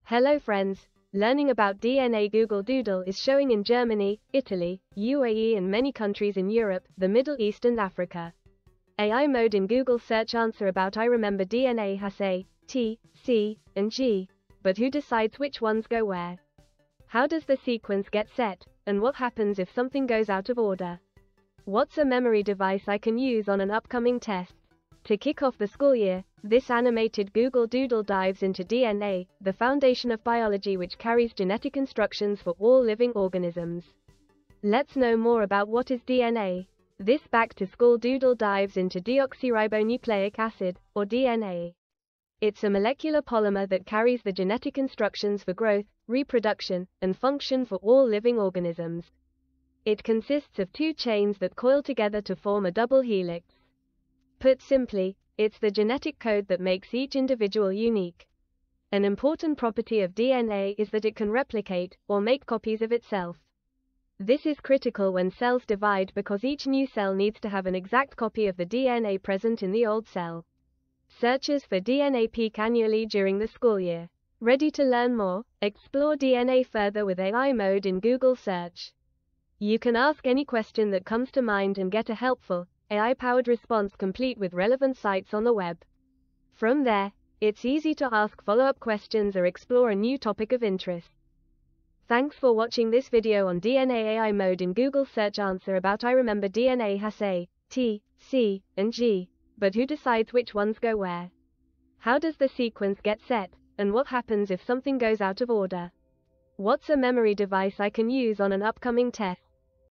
Hello friends, learning about DNA. Google Doodle is showing in Germany, Italy, UAE and many countries in Europe, the Middle East and Africa. AI mode in Google search. Answer about I remember DNA has A, T, C, and G, but who decides which ones go where? How does the sequence get set, and what happens if something goes out of order? What's a memory device I can use on an upcoming test? To kick off the school year, this animated Google Doodle dives into DNA, the foundation of biology which carries genetic instructions for all living organisms. Let's know more about what is DNA. This back-to-school doodle dives into deoxyribonucleic acid, or DNA. It's a molecular polymer that carries the genetic instructions for growth, reproduction, and function for all living organisms. It consists of two chains that coil together to form a double helix. Put simply, it's the genetic code that makes each individual unique. An important property of DNA is that it can replicate, or make copies of itself. This is critical when cells divide because each new cell needs to have an exact copy of the DNA present in the old cell. Searches for DNA peak annually during the school year. Ready to learn more? Explore DNA further with AI mode in Google search. You can ask any question that comes to mind and get a helpful, AI-powered response complete with relevant sites on the web. From there, it's easy to ask follow-up questions or explore a new topic of interest. Thanks for watching this video on DNA AI mode in Google search. Answer about I remember DNA has A, T, C, and G, but who decides which ones go where? How does the sequence get set, and what happens if something goes out of order? What's a memory device I can use on an upcoming test?